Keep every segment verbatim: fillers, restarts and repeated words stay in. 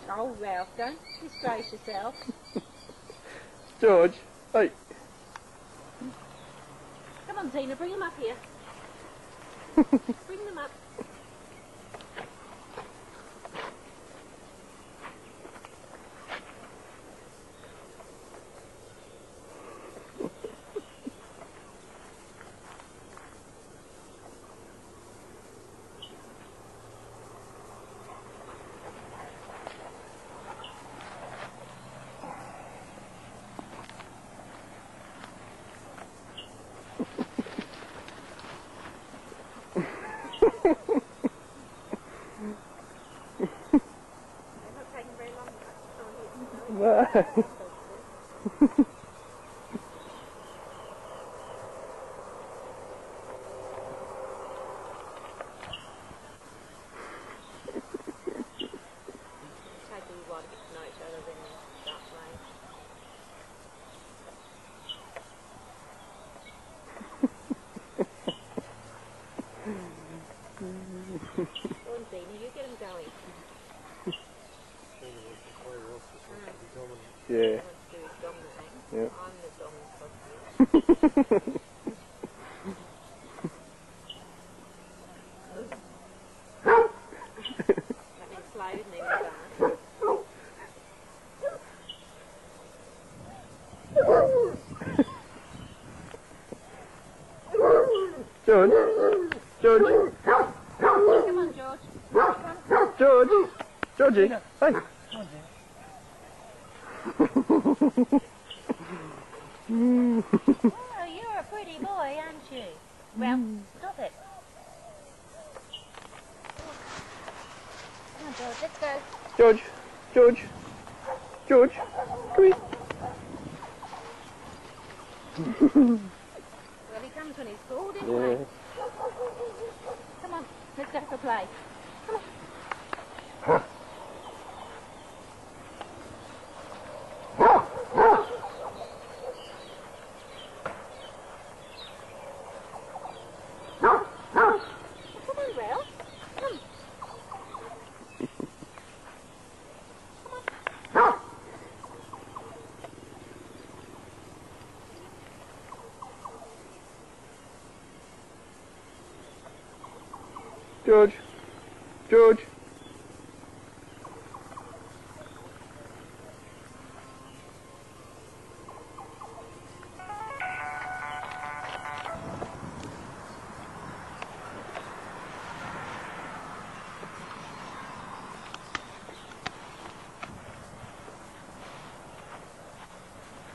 Oh, Ralph, don't disgrace yourself. George, hey. Come on, Zena, bring them up here. Bring them up. No. Go on, Zena, you get him going. Yeah. Yeah. I'm the dominant one. That means slow, isn't it? George, George. Come on, George. George, Georgie, hey. Oh, you're a pretty boy, aren't you? Well, stop it. Come on, George, let's go. George, George, George, come here. Well, he comes when he's called, isn't he? Yeah. Come on, let's go for play. Come on. George, George.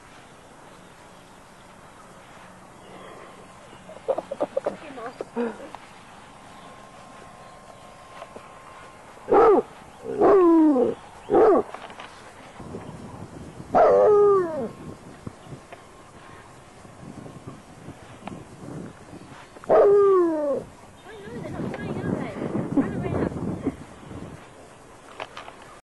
Come on.